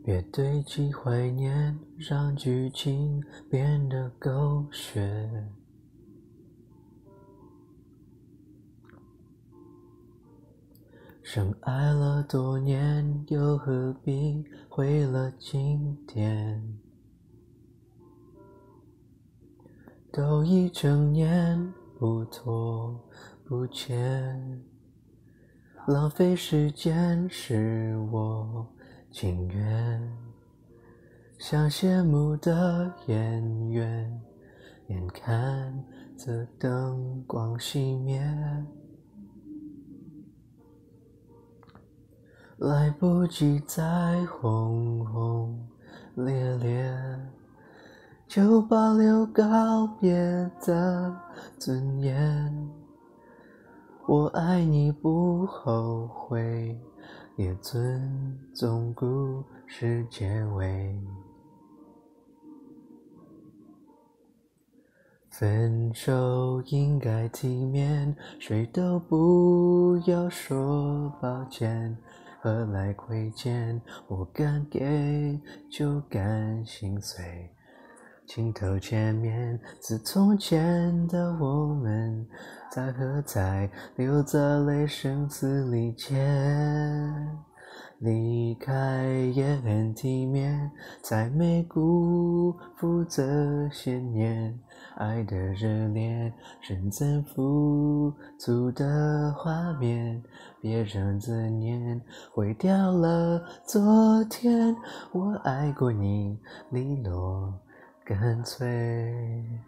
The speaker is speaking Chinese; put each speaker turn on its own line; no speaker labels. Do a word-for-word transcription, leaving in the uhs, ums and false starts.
越堆积怀念，让剧情变得狗血。深爱了多年，又何必毁了经典？都已成年，不拖不欠，浪费时间是我情愿。像谢幕的演员，眼看着灯光熄灭，来不及再轰轰烈烈，就保留告别的尊严。我爱你不后悔，也尊重故事结尾。分手应该体面，谁都不要说抱歉，何来亏欠？我敢给就敢心碎，情头前面，自从前的我们，在何在流着泪声嘶力竭？离开也很体面，才没辜负这些年爱的热烈，认真付出的画面，别让这年毁掉了昨天。我爱过你，利落干脆。